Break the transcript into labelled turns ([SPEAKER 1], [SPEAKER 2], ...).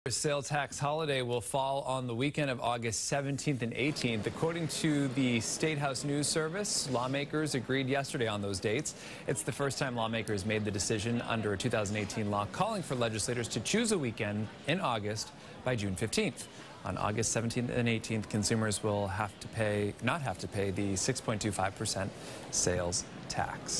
[SPEAKER 1] The sales tax holiday will fall on the weekend of August 17th and 18th. According to the State House News Service, lawmakers agreed yesterday on those dates. It's the first time lawmakers made the decision under a 2018 law calling for legislators to choose a weekend in August by June 15th. On August 17th and 18th, consumers will not have to pay the 6.25% sales tax.